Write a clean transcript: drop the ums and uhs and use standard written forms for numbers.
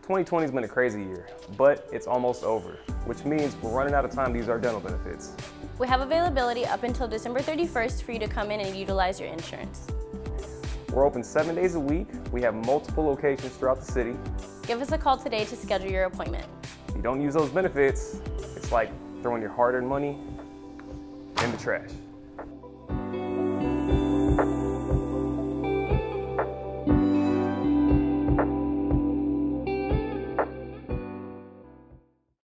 2020 has been a crazy year, but it's almost over, which means we're running out of time to use our dental benefits. We have availability up until December 31st for you to come in and utilize your insurance. We're open 7 days a week. We have multiple locations throughout the city. Give us a call today to schedule your appointment. If you don't use those benefits, it's like throwing your hard-earned money in the trash.